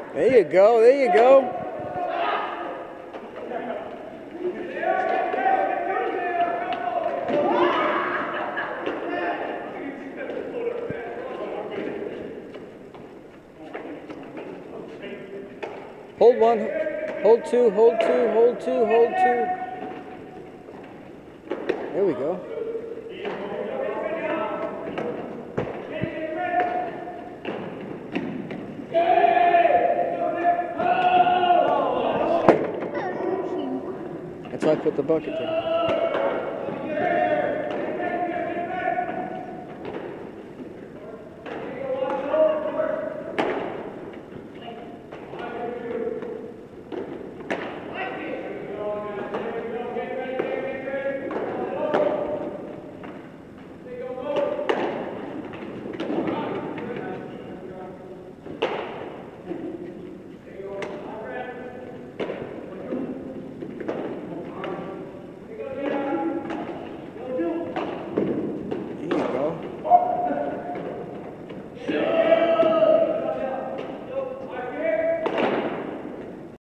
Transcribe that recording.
There you go, there you go. Hold one, hold two, hold two, hold two, hold two. There we go. That's why I put the bucket there.